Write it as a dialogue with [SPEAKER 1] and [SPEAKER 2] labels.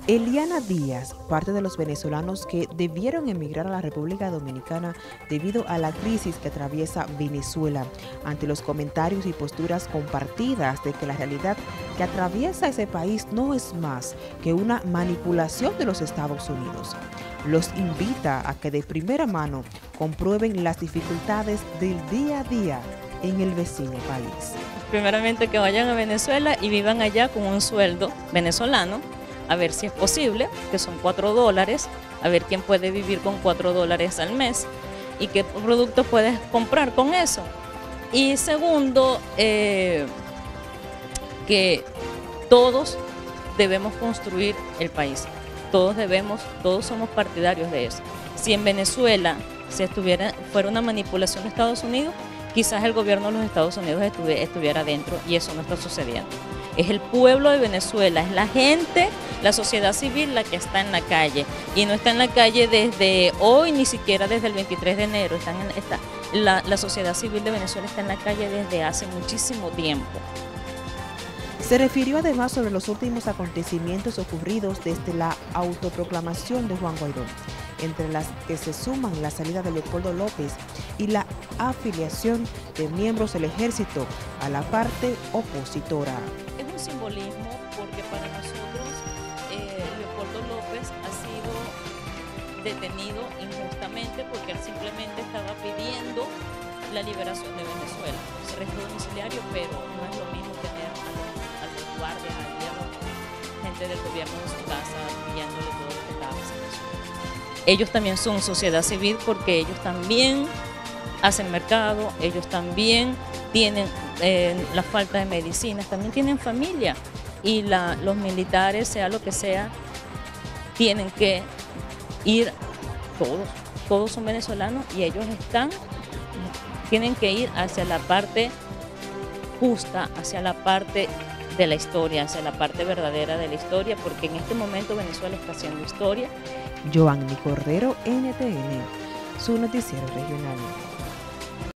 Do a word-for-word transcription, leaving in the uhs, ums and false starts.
[SPEAKER 1] Eliana Díaz, parte de los venezolanos que debieron emigrar a la República Dominicana debido a la crisis que atraviesa Venezuela, ante los comentarios y posturas compartidas de que la realidad que atraviesa ese país no es más que una manipulación de los Estados Unidos. Los invita a que de primera mano comprueben las dificultades del día a día en el vecino país.
[SPEAKER 2] Primeramente que vayan a Venezuela y vivan allá con un sueldo venezolano, a ver si es posible, que son cuatro dólares, a ver quién puede vivir con cuatro dólares al mes y qué productos puedes comprar con eso. Y segundo, eh, que todos debemos construir el país, todos debemos, todos somos partidarios de eso. Si en Venezuela se estuviera, fuera una manipulación de Estados Unidos, quizás el gobierno de los Estados Unidos estuviera, estuviera dentro, y eso no está sucediendo. Es el pueblo de Venezuela, es la gente, la sociedad civil la que está en la calle, y no está en la calle desde hoy, ni siquiera desde el veintitrés de enero. Están en, está, la, la sociedad civil de Venezuela está en la calle desde hace muchísimo tiempo.
[SPEAKER 1] Se refirió además sobre los últimos acontecimientos ocurridos desde la autoproclamación de Juan Guaidó, entre las que se suman la salida de Leopoldo López y la afiliación de miembros del ejército a la parte opositora.
[SPEAKER 2] Es un simbolismo porque para nosotros eh, Leopoldo López ha sido detenido injustamente porque él simplemente estaba pidiendo la liberación de Venezuela. Es arresto domiciliario, pero no es lo mismo tener a los, a los guardias, a los, gente del gobierno en su casa pillándole todo lo que estaba pasando. Ellos también son sociedad civil porque ellos también hacen mercado, ellos también tienen eh, la falta de medicinas, también tienen familia, y la, los militares, sea lo que sea, tienen que ir, todos, todos son venezolanos, y ellos están, tienen que ir hacia la parte justa, hacia la parte de la historia, hacia la parte verdadera de la historia, porque en este momento Venezuela está haciendo historia.
[SPEAKER 1] Joanny Cordero, N T N, su noticiero regional.